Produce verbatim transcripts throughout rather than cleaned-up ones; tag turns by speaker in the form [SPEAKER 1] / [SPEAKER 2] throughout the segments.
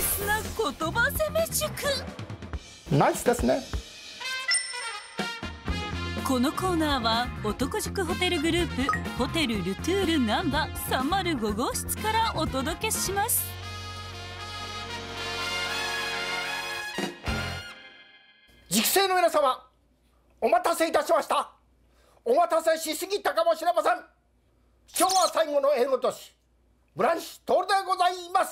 [SPEAKER 1] スな言葉攻め塾。
[SPEAKER 2] ナイスですね。
[SPEAKER 1] このコーナーは男塾ホテルグループホテルルトゥールナンバさんまるご号室からお届けします。
[SPEAKER 2] 塾生の皆様、お待たせいたしました。お待たせしすぎたかもしれません。昭和最後の英語都市ブランシュトールでございます。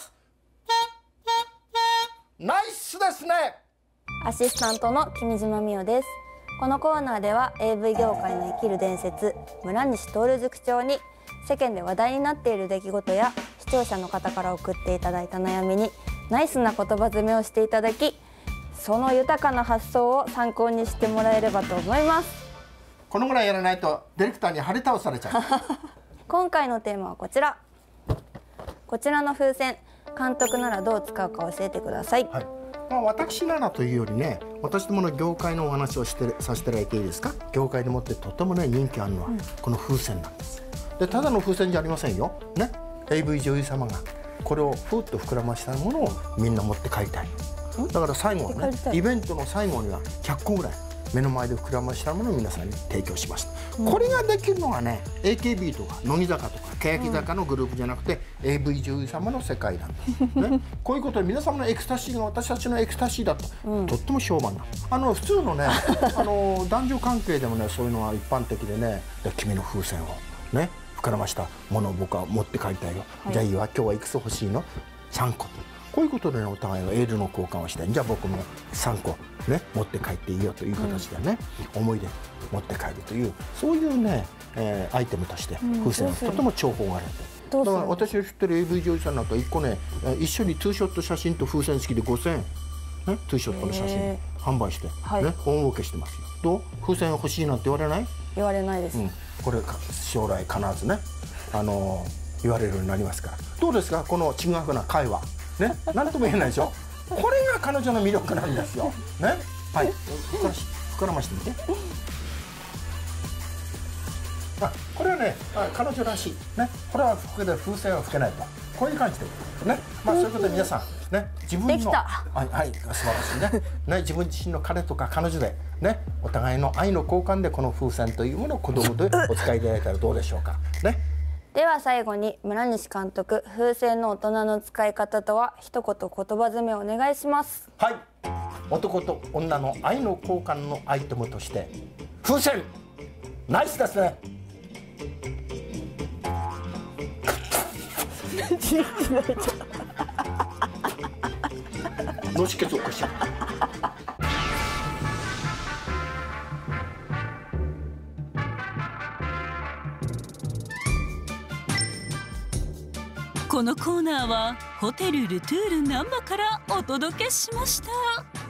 [SPEAKER 2] ナイスですね。
[SPEAKER 3] アシスタントの君島美代です。このコーナーでは エーブイ 業界の生きる伝説村西徹塾長に世間で話題になっている出来事や視聴者の方から送っていただいた悩みにナイスな言葉詰めをしていただき、その豊かな発想を参考にしてもらえればと思います。
[SPEAKER 2] このぐらいやらないとディレクターに張り倒されちゃう。
[SPEAKER 3] 今回のテーマはこちら。こちらの風船、監督ならどう使うか教えてください。
[SPEAKER 2] はい、まあ、私ならというよりね、私どもの業界のお話をしてさせていただいていいですか。業界でもってとてもね人気あるのはこの風船なんです。でただの風船じゃありませんよ。ね、エーブイ 女優様がこれをふーっと膨らましたものをみんな持って帰りたい。だから最後はね、イベントの最後にはひゃっこぐらい目の前で膨らましたものを皆さんに提供しました、うん、これができるのはね エーケービー とか乃木坂とか欅坂のグループじゃなくて、うん、エーブイ 女優様の世界なんです、ね、こういうことで皆様のエクスタシーが私たちのエクスタシーだと、うん、とっても評判なあの普通のねあの男女関係でもねそういうのは一般的でね、で君の風船をね膨らましたものを僕は持って帰りたいよ、はい、じゃあいいわ、今日はいくつ欲しいのさんこと、こういうことでねお互いのエールの交換をして、じゃあ僕もさんこね持って帰っていいよという形でね、うん、思い出持って帰るというそういうね、えー、アイテムとして風船はとても重宝があるんで、だから私の知ってる エーブイ 女優さんなんかいっこね一緒にツーショット写真と風船付きでごせんえん、ね、ツーショットの写真販売して、はい、ね、大儲けしてますよ。どう風船欲しいなんて言われない？
[SPEAKER 3] 言われないです、うん、
[SPEAKER 2] これ将来必ずねあのー、言われるようになりますから。どうですかこのちぐはぐな会話ね、なんとも言えないでしょ。これが彼女の魅力なんですよ。ね、はい、膨らましてみて。あ、これはね、彼女らしい。ね、これは服で風船を吹けないと。こういう感じで。ね、まあ、そういうことで皆さん、ね、自分の。はい、はい、素晴らしいね。ね、自分自身の彼とか彼女で、ね、お互いの愛の交換で、この風船というものを子供でお使いいただいたらどうでしょうか。ね。
[SPEAKER 3] では最後に村西監督、風船の大人の使い方とは一言言葉詰めお願いします。
[SPEAKER 2] はい、男と女の愛の交換のアイテムとして風船ナイスですね。のしけぞこし
[SPEAKER 1] このコーナーはホテルルトゥールナンバからお届けしました。